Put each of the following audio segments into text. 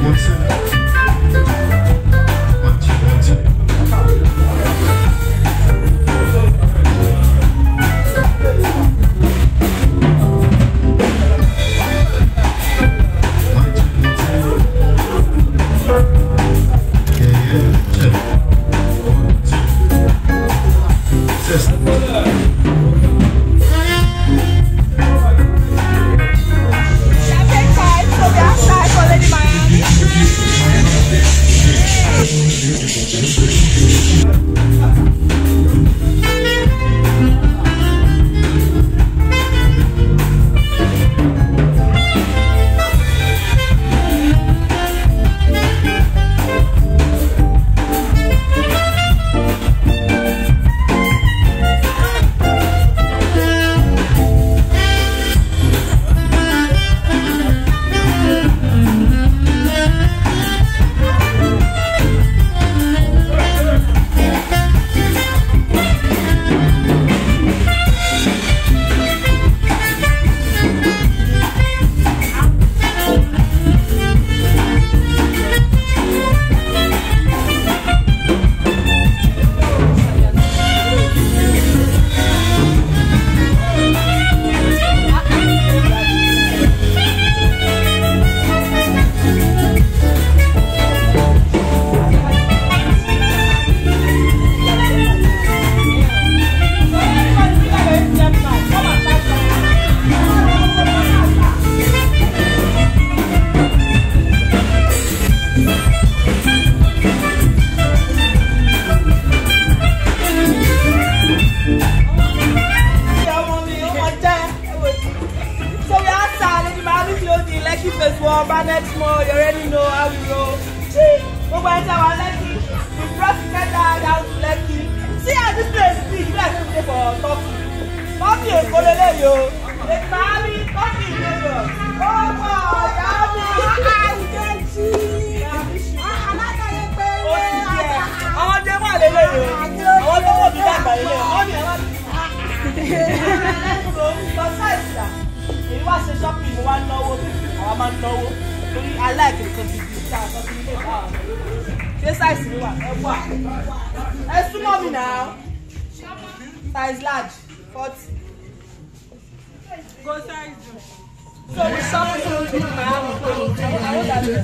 Next month, you already know how we roll. See, we went to our Lekki. We brought together down to Lekki. See how this place is big. You guys can stay for coffee. Coffee is going to let you. The family, coffee is going to. Oh, my God. Nkechi. Àwọn ọdẹ wà lélẹ̀ yìí. Àwọn tó wọ́n bí dàgbà lélẹ̀. Wọ́n ní ẹ̀wọ̀n. So, besides that, èyí wá ṣe shopping, mo wá náwó. Àwọn máa ń náwó. I like it because it's this size is what? It's too mommy now. Size large, 40. Go size. So we shop with my arm. I want that.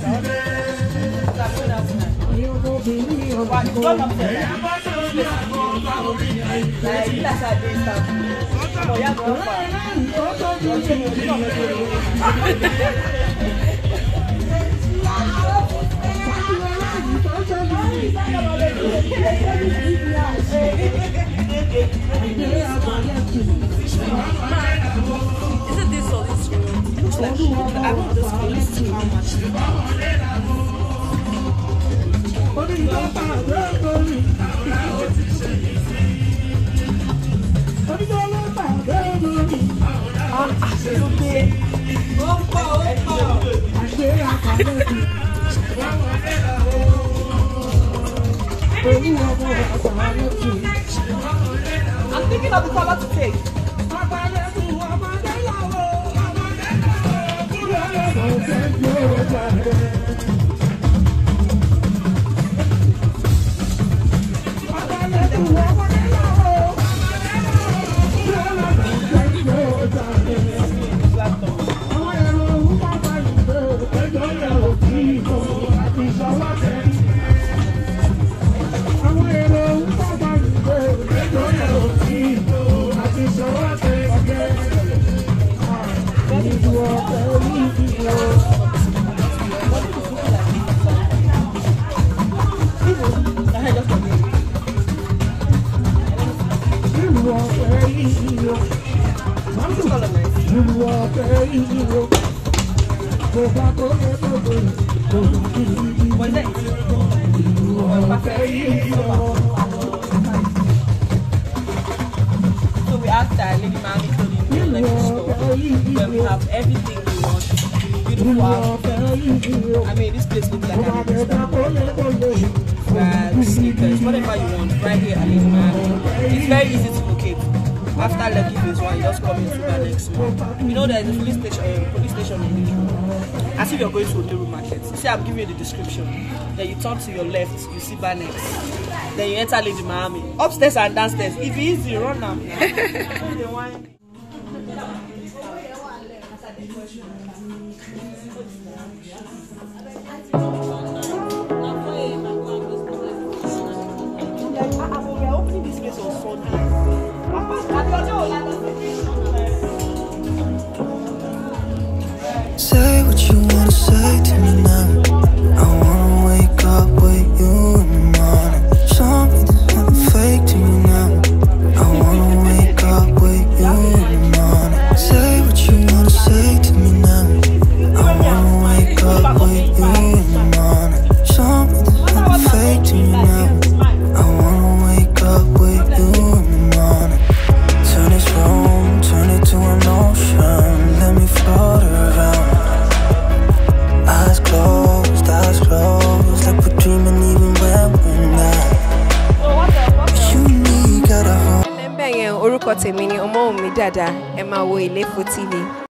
Isn't this all this room? It looks like I want this clothes to how much? I'm thinking of the color to take. So we asked that Lady Mommy clothing in the store where we have everything we want. Beautiful outfits. I mean, this place looks like a sneakers, whatever you want, right here at Lady Mommy. It's very easy to locate. after Lekki phase 1, you just come into the next one. You know there is a police station in Oniru. As if you're going to Oniru market. You see, I'm giving you the description. Then you turn to your left, you see Banex. Then you enter Lady Miami. Upstairs and downstairs. If it's easy, run now. We're opening this place on Sunday. Say what you wanna say to me now. I wanna wake up with you in the morning. Show me there's nothing fake to me now. I wanna wake up with you in the morning. Say what you wanna say to me now. I wanna wake up with you in the morning. Show me there's nothing fake to me now. I wanna wake up with you in the morning. Turn this room, turn it to an ocean. Let me float around. Eyes closed, like we're dreaming even when we're not. You need got a home. Orúkọ tèmi ni Ọmọ́wùmí Dàda, ẹ máa wo Ilefo TV.